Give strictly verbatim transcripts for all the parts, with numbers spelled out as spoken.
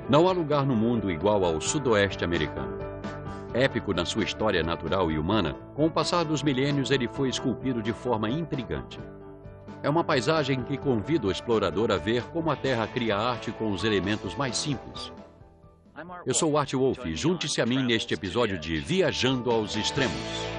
Não há lugar no mundo igual ao sudoeste americano. Épico na sua história natural e humana, com o passar dos milênios ele foi esculpido de forma intrigante. É uma paisagem que convida o explorador a ver como a Terra cria arte com os elementos mais simples. Eu sou o Art Wolf e junte-se a mim neste episódio de Viajando aos Extremos.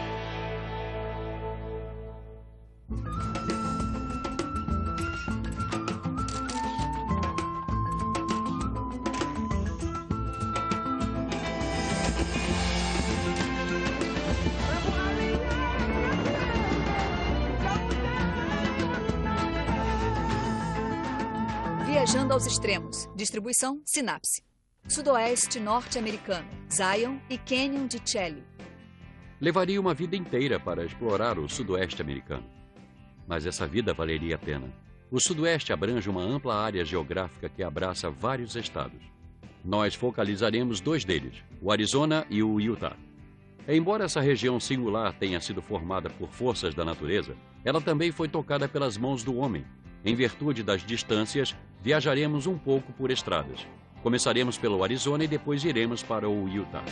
Viajando aos Extremos. Distribuição Sinapse. Sudoeste norte-americano. Zion e Canyon de Chelly. Levaria uma vida inteira para explorar o sudoeste americano. Mas essa vida valeria a pena. O sudoeste abrange uma ampla área geográfica que abraça vários estados. Nós focalizaremos dois deles, o Arizona e o Utah. Embora essa região singular tenha sido formada por forças da natureza, ela também foi tocada pelas mãos do homem. Em virtude das distâncias, viajaremos um pouco por estradas. Começaremos pelo Arizona e depois iremos para o Utah.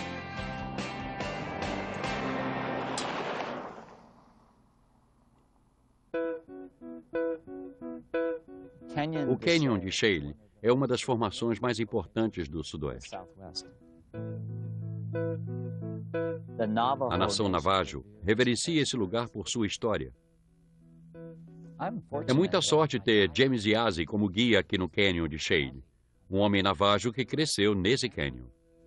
O Canyon de Chelly é uma das formações mais importantes do Sudoeste. A nação Navajo reverencia esse lugar por sua história. É muita sorte ter James Yazzie como guia aqui no Canyon de Chelly, um homem navajo que cresceu nesse canyon.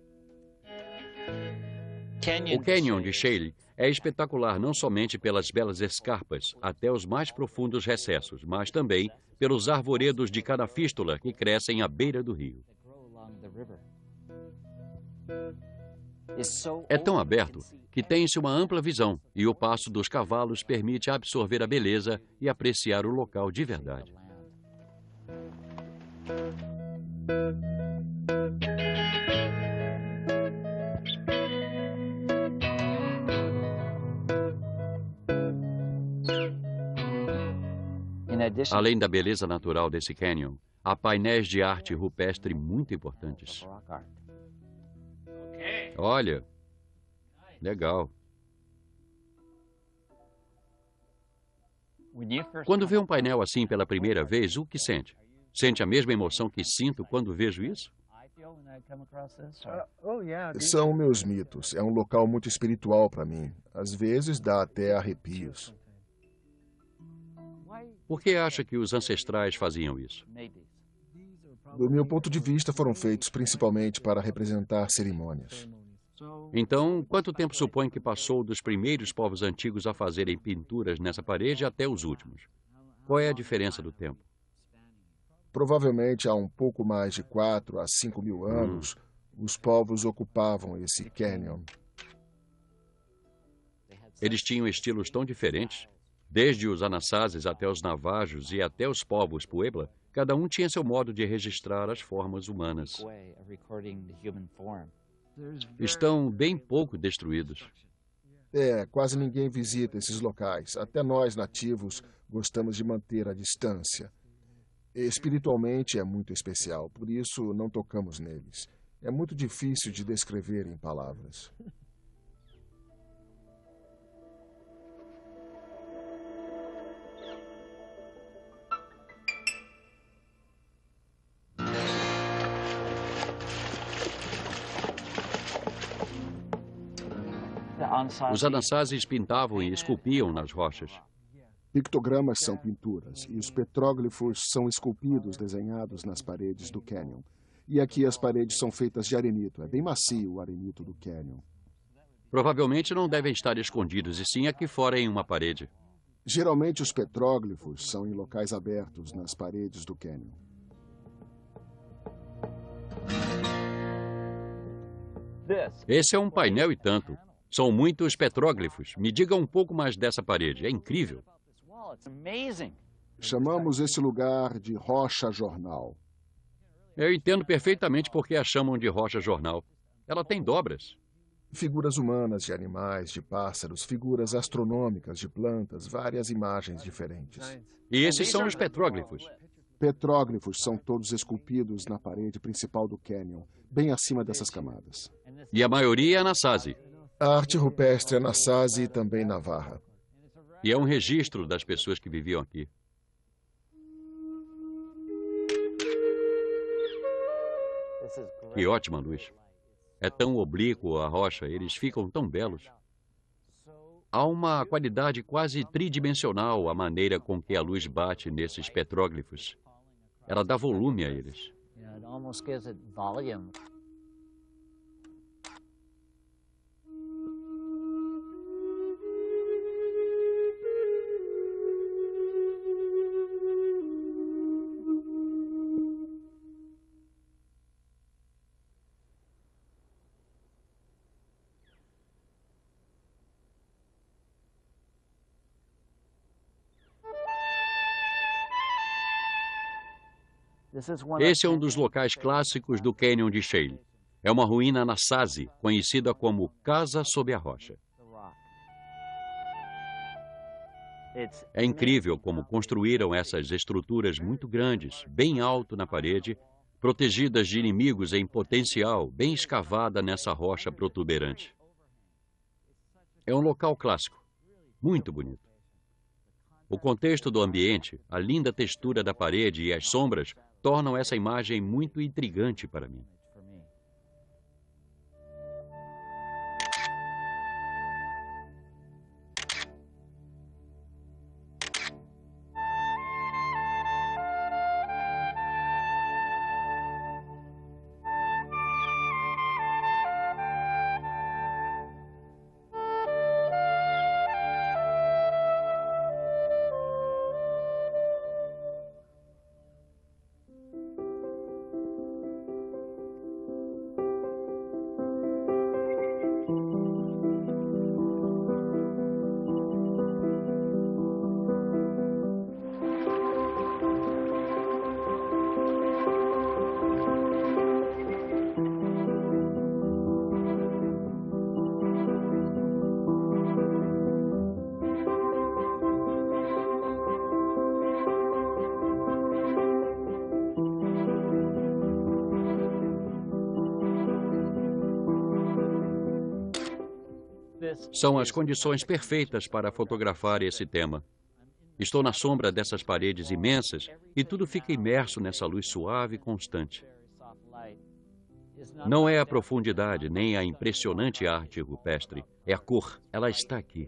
O Canyon de Chelly é espetacular não somente pelas belas escarpas até os mais profundos recessos, mas também pelos arvoredos de canafístula que crescem à beira do rio. É tão aberto que tem-se uma ampla visão e o passo dos cavalos permite absorver a beleza e apreciar o local de verdade. Além da beleza natural desse canyon, há painéis de arte rupestre muito importantes. Olha, legal. Quando vê um painel assim pela primeira vez, o que sente? Sente a mesma emoção que sinto quando vejo isso? São meus mitos. É um local muito espiritual para mim. Às vezes dá até arrepios. Por que acha que os ancestrais faziam isso? Do meu ponto de vista, foram feitos principalmente para representar cerimônias. Então, quanto tempo supõe que passou dos primeiros povos antigos a fazerem pinturas nessa parede até os últimos? Qual é a diferença do tempo? Provavelmente há um pouco mais de quatro a cinco mil anos, hum. os povos ocupavam esse canyon. Eles tinham estilos tão diferentes. Desde os Anassazes até os Navajos e até os povos Puebla, cada um tinha seu modo de registrar as formas humanas. Estão bem pouco destruídos. É, quase ninguém visita esses locais. Até nós, nativos, gostamos de manter a distância. Espiritualmente é muito especial, por isso não tocamos neles. É muito difícil de descrever em palavras. Os Anassazes pintavam e esculpiam nas rochas. Pictogramas são pinturas e os petróglifos são esculpidos desenhados nas paredes do canyon. E aqui as paredes são feitas de arenito. É bem macio o arenito do canyon. Provavelmente não devem estar escondidos, e sim aqui fora em uma parede. Geralmente os petróglifos são em locais abertos nas paredes do canyon. Esse é um painel e tanto. São muitos petróglifos. Me diga um pouco mais dessa parede. É incrível. Chamamos esse lugar de Rocha Jornal. Eu entendo perfeitamente por que a chamam de Rocha Jornal. Ela tem dobras. Figuras humanas de animais, de pássaros, figuras astronômicas de plantas, várias imagens diferentes. E esses são os petróglifos. petróglifos são todos esculpidos na parede principal do cânion, bem acima dessas camadas. E a maioria é na Sazi. A arte rupestre é na Sazi e também na Varra. E é um registro das pessoas que viviam aqui. Que ótima luz. É tão oblíquo a rocha, eles ficam tão belos. Há uma qualidade quase tridimensional à maneira com que a luz bate nesses petróglifos. Ela dá volume a eles. Esse é um dos locais clássicos do Cânion de Shale. É uma ruína na Sazi, conhecida como Casa sob a Rocha. É incrível como construíram essas estruturas muito grandes, bem alto na parede, protegidas de inimigos em potencial, bem escavada nessa rocha protuberante. É um local clássico, muito bonito. O contexto do ambiente, a linda textura da parede e as sombras tornam essa imagem muito intrigante para mim. São as condições perfeitas para fotografar esse tema. Estou na sombra dessas paredes imensas e tudo fica imerso nessa luz suave e constante. Não é a profundidade, nem a impressionante arte rupestre. É a cor. Ela está aqui.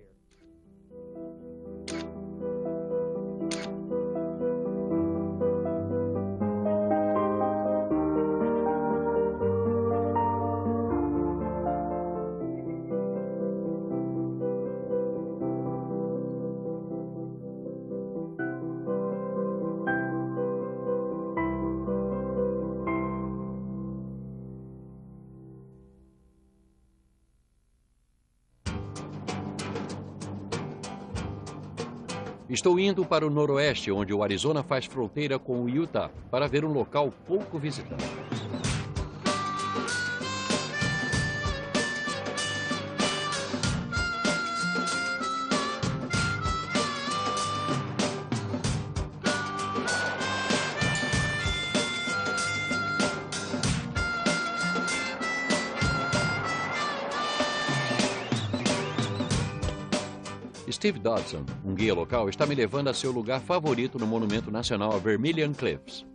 Estou indo para o noroeste, onde o Arizona faz fronteira com o Utah, para ver um local pouco visitado. Steve Dodson, um guia local, está me levando a seu lugar favorito no Monumento Nacional Vermilion Cliffs.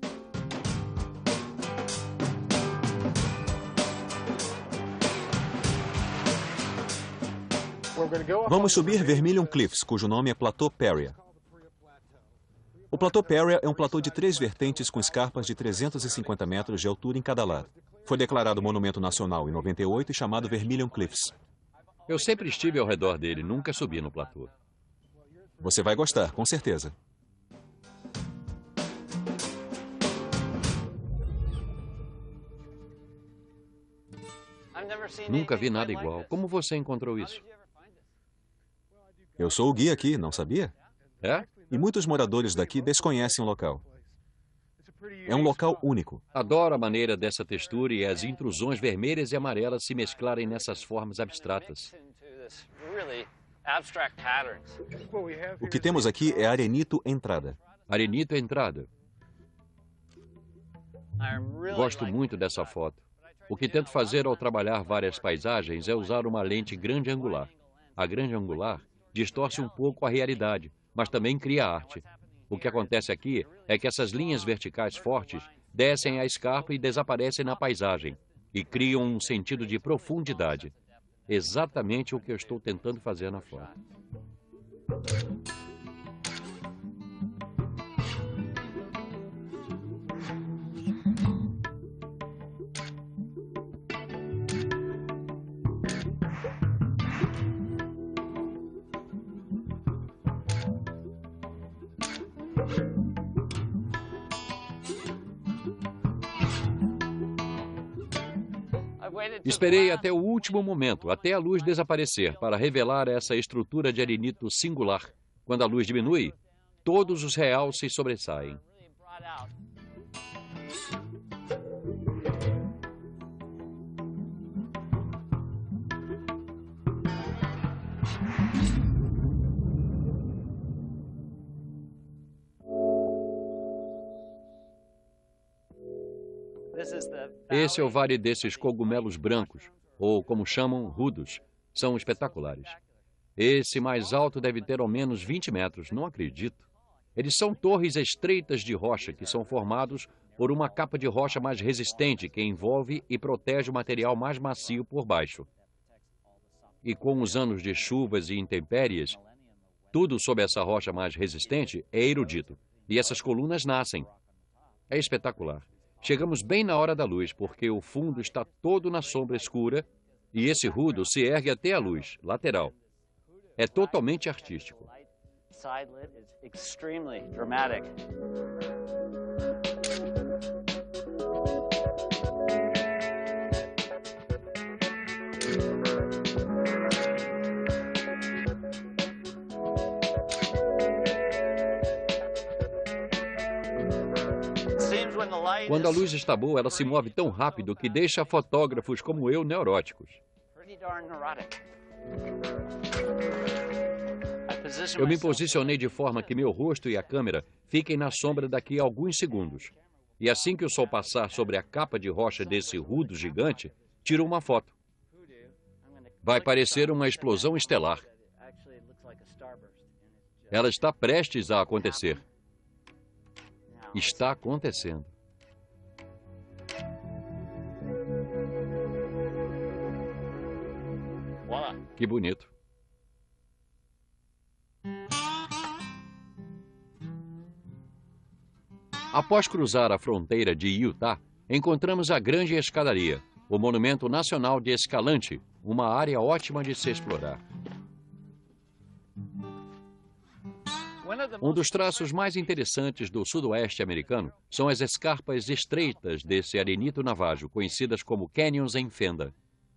Vamos subir Vermilion Cliffs, cujo nome é Platô Perea. O Platô Perea é um platô de três vertentes com escarpas de trezentos e cinquenta metros de altura em cada lado. Foi declarado Monumento Nacional em noventa e oito e chamado Vermilion Cliffs. Eu sempre estive ao redor dele, nunca subi no platô. Você vai gostar, com certeza. Nunca vi nada igual. Como você encontrou isso? Eu sou o guia aqui, não sabia? É? E muitos moradores daqui desconhecem o local. É um local único. Adoro a maneira dessa textura e as intrusões vermelhas e amarelas se mesclarem nessas formas abstratas. O que temos aqui é arenito entrada. Arenito entrada. Gosto muito dessa foto. O que tento fazer ao trabalhar várias paisagens é usar uma lente grande angular. A grande angular distorce um pouco a realidade, mas também cria arte. O que acontece aqui é que essas linhas verticais fortes descem a escarpa e desaparecem na paisagem e criam um sentido de profundidade. Exatamente o que eu estou tentando fazer na foto. Esperei até o último momento, até a luz desaparecer, para revelar essa estrutura de arenito singular. Quando a luz diminui, todos os realces sobressaem. Esse é o vale desses cogumelos brancos, ou como chamam, rudos. São espetaculares. Esse mais alto deve ter ao menos vinte metros, não acredito. Eles são torres estreitas de rocha que são formados por uma capa de rocha mais resistente que envolve e protege o material mais macio por baixo. E com os anos de chuvas e intempéries, tudo sob essa rocha mais resistente é erudito. E essas colunas nascem. É espetacular. Chegamos bem na hora da luz, porque o fundo está todo na sombra escura e esse rudo se ergue até a luz, lateral. É totalmente artístico. Quando a luz está boa, ela se move tão rápido que deixa fotógrafos como eu neuróticos. Eu me posicionei de forma que meu rosto e a câmera fiquem na sombra daqui a alguns segundos. E assim que o sol passar sobre a capa de rocha desse rudo gigante, tiro uma foto. Vai parecer uma explosão estelar. Ela está prestes a acontecer. Está acontecendo. Que bonito. Após cruzar a fronteira de Utah, encontramos a Grande Escadaria, o Monumento Nacional de Escalante, uma área ótima de se explorar. Um dos traços mais interessantes do sudoeste americano são as escarpas estreitas desse arenito navajo, conhecidas como canyons em fenda.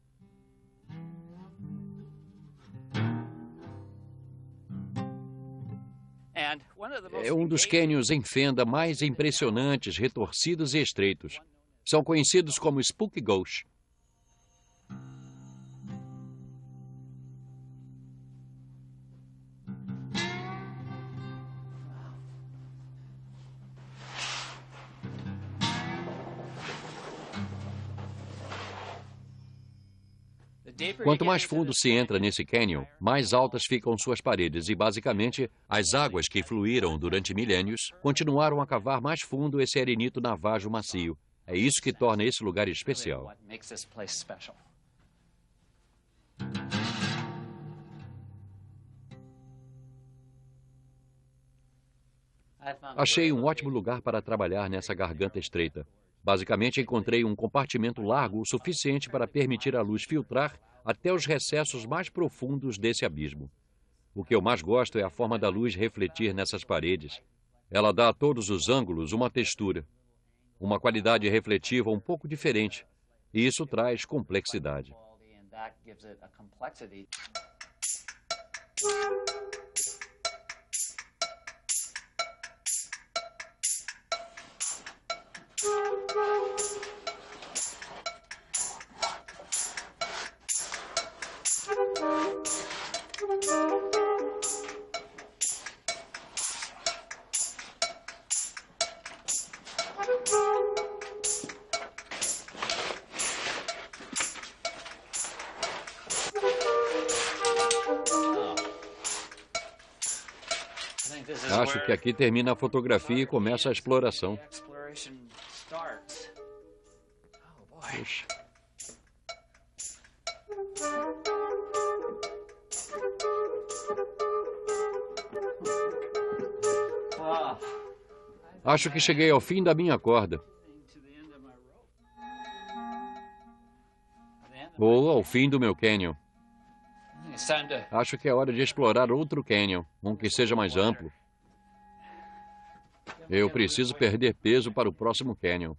É um dos cânions em fenda mais impressionantes, retorcidos e estreitos. São conhecidos como Spooky Gulch. Quanto mais fundo se entra nesse cânion, mais altas ficam suas paredes e, basicamente, as águas que fluíram durante milênios continuaram a cavar mais fundo esse arenito navajo macio. É isso que torna esse lugar especial. Achei um ótimo lugar para trabalhar nessa garganta estreita. Basicamente, encontrei um compartimento largo o suficiente para permitir a luz filtrar até os recessos mais profundos desse abismo. O que eu mais gosto é a forma da luz refletir nessas paredes. Ela dá a todos os ângulos uma textura, uma qualidade refletiva um pouco diferente, e isso traz complexidade. Acho que aqui termina a fotografia e começa a exploração. Puxa. Acho que cheguei ao fim da minha corda. Ou ao fim do meu cânion. Acho que é hora de explorar outro cânion, um que seja mais amplo. Eu preciso perder peso para o próximo cânion.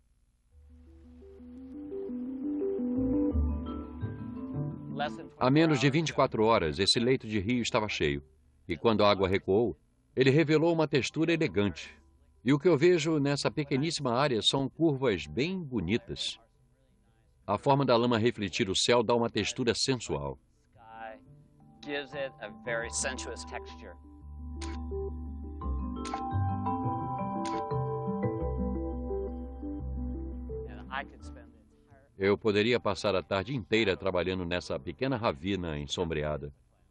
Há menos de vinte e quatro horas, esse leito de rio estava cheio. E quando a água recuou, ele revelou uma textura elegante. E o que eu vejo nessa pequeníssima área são curvas bem bonitas. A forma da lama refletir o céu dá uma textura sensual. Eu poderia passar a tarde inteira trabalhando nessa pequena ravina ensombreada.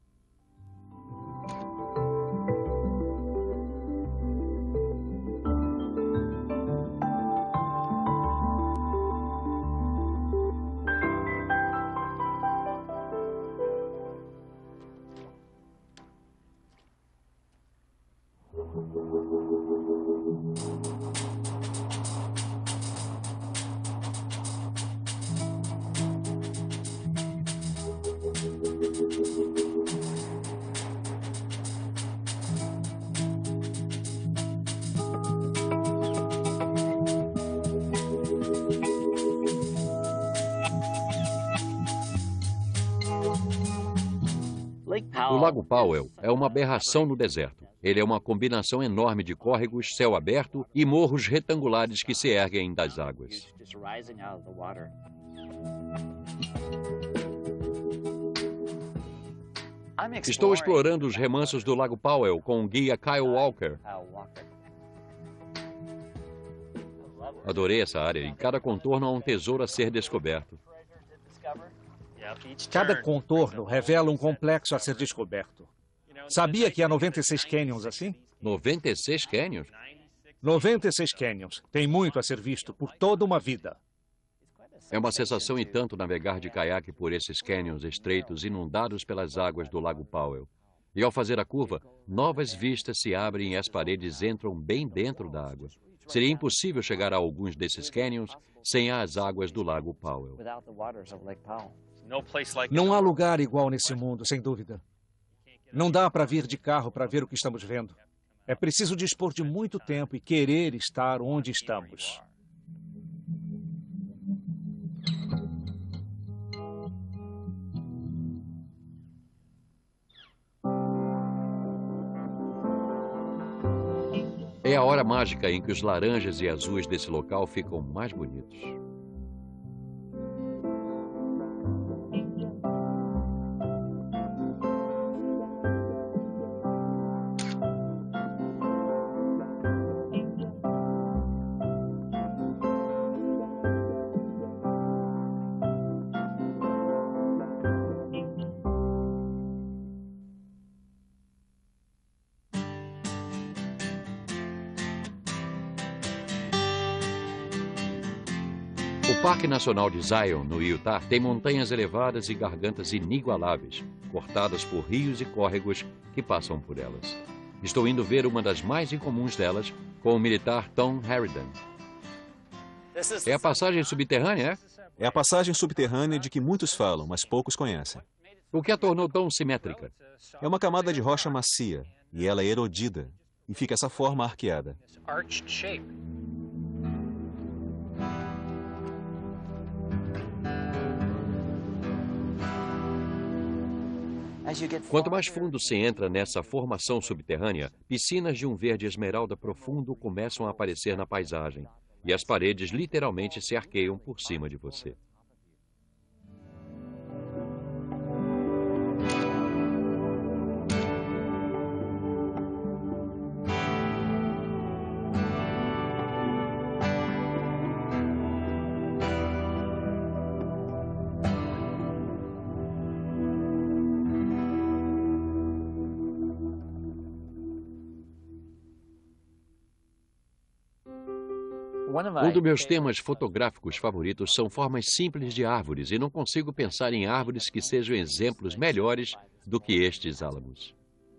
O Lago Powell é uma aberração no deserto. Ele é uma combinação enorme de córregos, céu aberto e morros retangulares que se erguem das águas. Estou explorando os remansos do Lago Powell com o guia Kyle Walker. Adorei essa área e cada contorno é um tesouro a ser descoberto. Cada contorno revela um complexo a ser descoberto. Sabia que há noventa e seis canyons assim? noventa e seis canyons? noventa e seis canyons. Tem muito a ser visto por toda uma vida. É uma sensação e tanto navegar de caiaque por esses canyons estreitos inundados pelas águas do Lago Powell. E ao fazer a curva, novas vistas se abrem e as paredes entram bem dentro da água. Seria impossível chegar a alguns desses canyons sem as águas do Lago Powell. Não há lugar igual nesse mundo, sem dúvida. Não dá para vir de carro para ver o que estamos vendo. É preciso dispor de muito tempo e querer estar onde estamos. É a hora mágica em que os laranjas e azuis desse local ficam mais bonitos. O Parque Nacional de Zion, no Utah, tem montanhas elevadas e gargantas inigualáveis, cortadas por rios e córregos que passam por elas. Estou indo ver uma das mais incomuns delas com o militar Tom Harridan. É a passagem subterrânea, é? É a passagem subterrânea de que muitos falam, mas poucos conhecem. O que a tornou tão simétrica? É uma camada de rocha macia, e ela é erodida, e fica essa forma arqueada. Quanto mais fundo se entra nessa formação subterrânea, piscinas de um verde esmeralda profundo começam a aparecer na paisagem, e as paredes literalmente se arqueiam por cima de você. Um dos meus temas fotográficos favoritos são formas simples de árvores e não consigo pensar em árvores que sejam exemplos melhores do que estes álamos.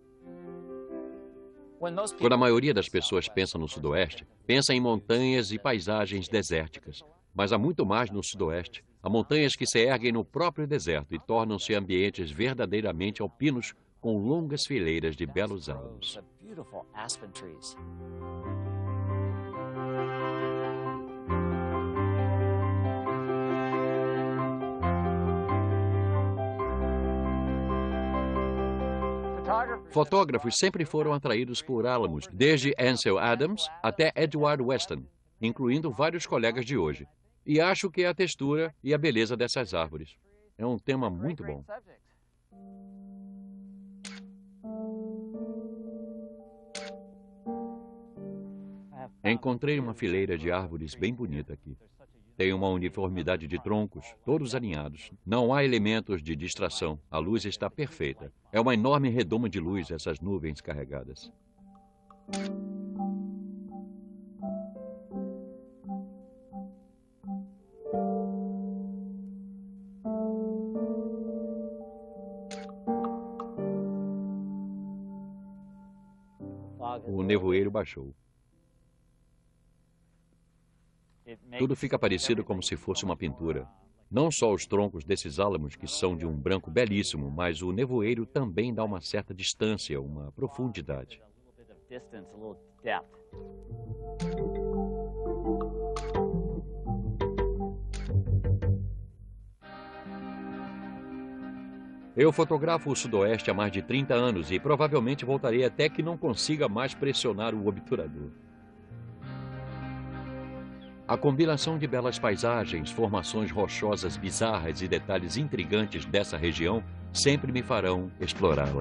Quando a maioria das pessoas pensa no Sudoeste, pensa em montanhas e paisagens desérticas. Mas há muito mais no Sudoeste. Há montanhas que se erguem no próprio deserto e tornam-se ambientes verdadeiramente alpinos com longas fileiras de belos álamos. Fotógrafos sempre foram atraídos por álamos, desde Ansel Adams até Edward Weston, incluindo vários colegas de hoje. E acho que é a textura e a beleza dessas árvores. É um tema muito bom. Encontrei uma fileira de árvores bem bonita aqui. Tem uma uniformidade de troncos, todos alinhados. Não há elementos de distração. A luz está perfeita. É uma enorme redoma de luz, essas nuvens carregadas. O nevoeiro baixou. Tudo fica parecido como se fosse uma pintura. Não só os troncos desses álamos, que são de um branco belíssimo, mas o nevoeiro também dá uma certa distância, uma profundidade. Eu fotografo o Sudoeste há mais de trinta anos e provavelmente voltarei até que não consiga mais pressionar o obturador. A combinação de belas paisagens, formações rochosas bizarras e detalhes intrigantes dessa região sempre me farão explorá-la.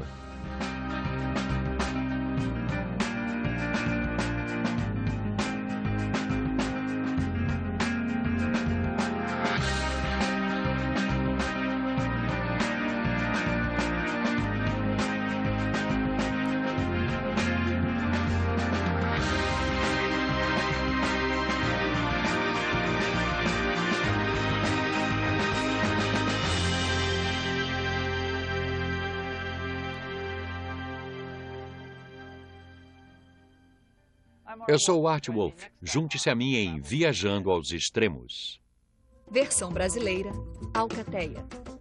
Eu sou o Art Wolf. Junte-se a mim em Viajando aos Extremos. Versão brasileira, Alcateia.